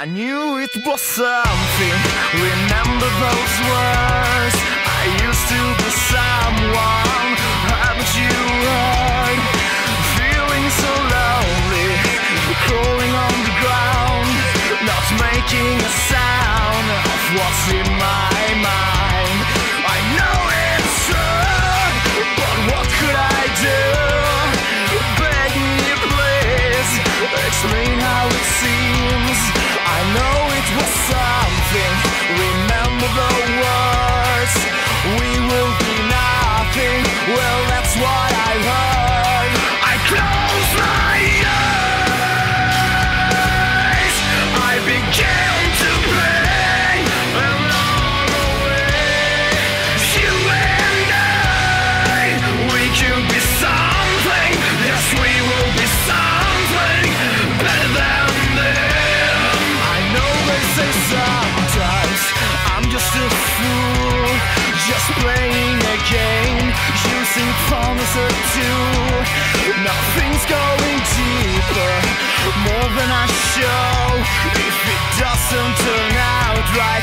I knew it was something. Remember those words? I used to be someone. Haven't you heard? Feeling so lonely, crawling on the ground, not making a sound of what's in my mind. I know it's true, but what could I do? Beg me please, explain how it seems. I know it was something. Remember the words. We will be nothing. Well, that's what I heard. I close my eyes. I began to play along the way. You and I, we could be something. Yes, we will be something better than them. I know they say sometimes I'm just a fool, just playing a game, using promises too. Nothing's going deeper, more than I show. If it doesn't turn out right,